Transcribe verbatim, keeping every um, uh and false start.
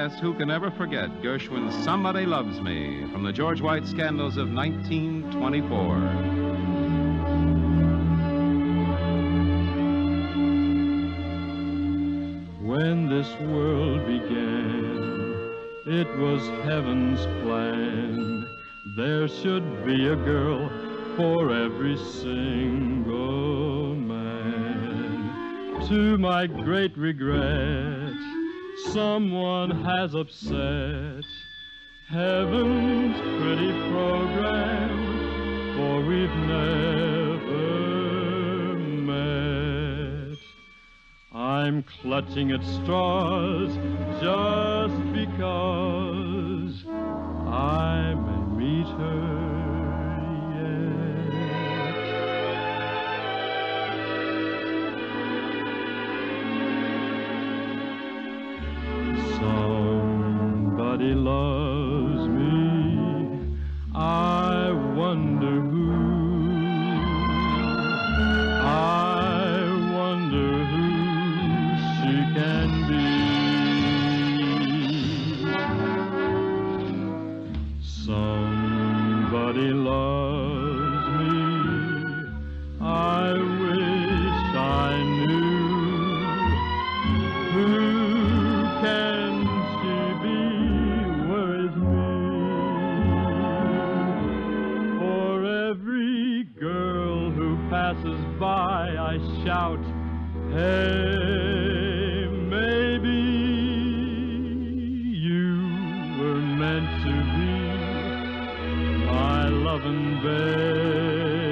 yes, who can ever forget Gershwin's Somebody Loves Me from the George White scandals of nineteen twenty-four. When this world began, it was heaven's plan. There should be a girl for every single man. To my great regret, someone has upset heaven's pretty program, for we've never met. I'm clutching at straws just because I may meet her yet. Somebody loves me, I wonder who. I wonder who she can be. Somebody loves me, I wish I knew. Who can she be? Where is me? For every girl who passes by, I shout, hey, maybe you were meant to be my loving babe.